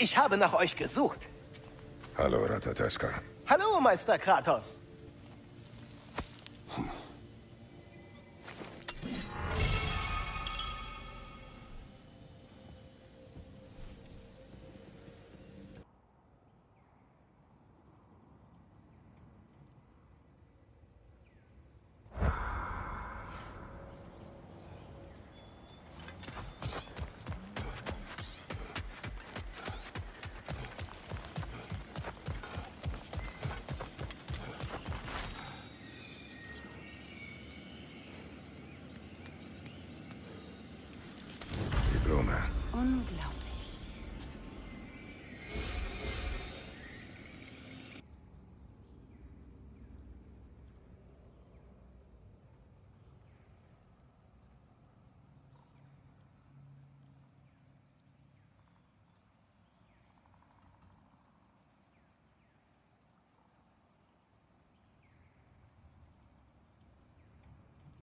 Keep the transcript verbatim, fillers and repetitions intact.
Ich habe nach euch gesucht. Hallo, Ratatoska. Hallo, Meister Kratos. Die Blume. Unglaublich.